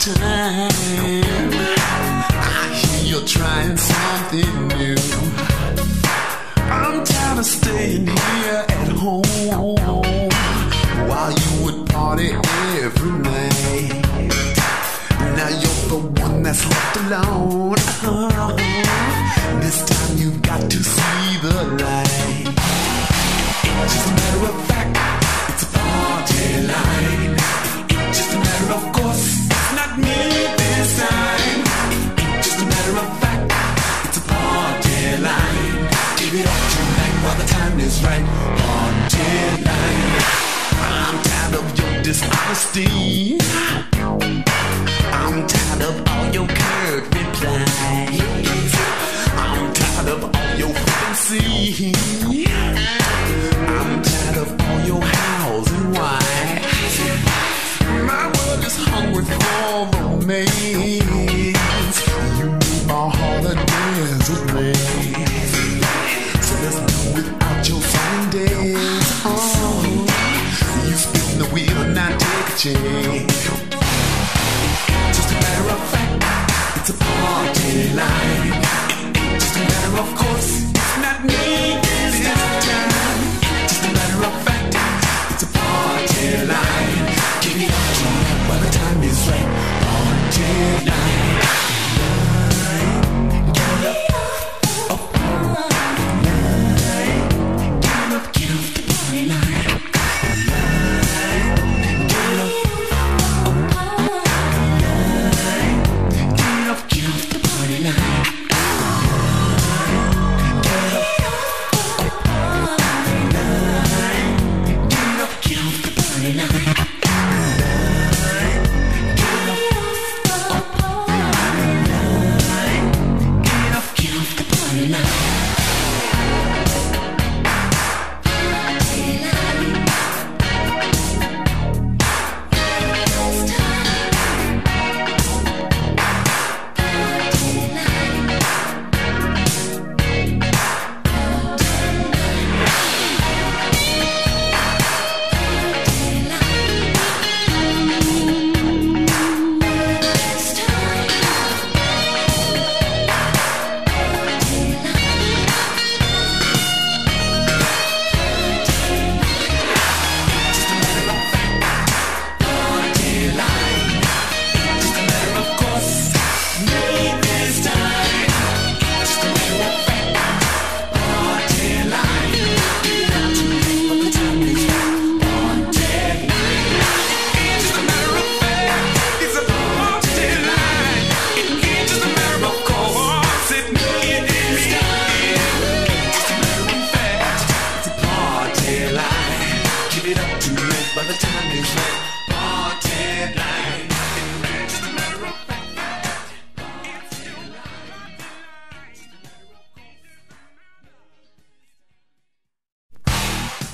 time. I hear you're trying something new. I'm tired of staying here at home while you would party every night. Now you're the one that's left alone. This time you've got to see the light. It's just a matter of fact, it's a party line. It's just a matter of course, it's not me this time. It's just a matter of fact, it's a party line. Give it up tonight while the time is right. Party line. I'm tired of your dishonesty. I'm tired of all your curt replies. I'm tired of all your frequency. I'm tired of all your hows and whys. My world is hungry for romance. You make my heart a desert place. So let's do without your fine days. Oh, you spin the wheel and I take a chance. Just a matter of fact, it's a party line. Just a matter of course, it's not me this time. Just a matter of fact, it's a party line. Give it up tonight while the time is right. Party line. Get up, up, line. Get up, get off the party line. Get up, get off the party line. By the time